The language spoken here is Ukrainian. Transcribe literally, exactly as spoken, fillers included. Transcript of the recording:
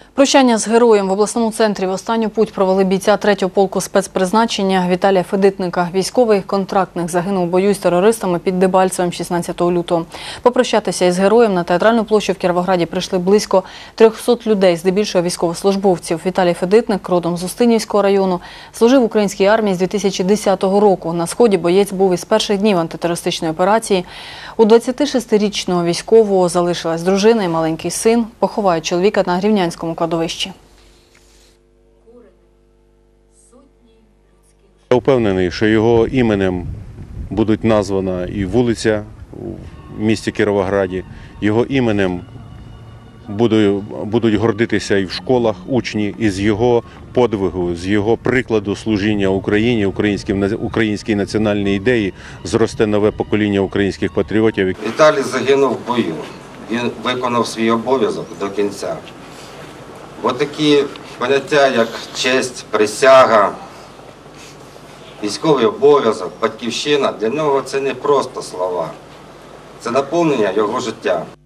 Прощання з героєм в обласному центрі в останню путь провели бійця третього полку спецпризначення Віталія Федитника. Військовий контрактник загинув у бою з терористами під Дебальцевим шістнадцятого лютого. Попрощатися із героєм на Театральну площу в Кіровограді прийшли близько трьохсот людей, здебільшого військовослужбовців. Віталій Федитник, родом з Устинівського району, служив в українській армії з дві тисячі десятого року. На Сході боєць був із перших днів антитерористичної операції. У двадцятишестирічного військового залишилась дружина і маленький син. Поховають чоловіка на Грівнянському кладовищі. Я впевнений, що його іменем буде названа і вулиця в місті Кіровограді, його іменем будуть гордитися і в школах учні, і з його подвигу, з його прикладу служіння Україні, українській національній ідеї зросте нове покоління українських патріотів. Віталій загинув в бою, він виконав свій обов'язок до кінця. Бо такі поняття, як честь, присяга, військовий обов'язок, батьківщина, для нього це не просто слова, це наповнення його життя.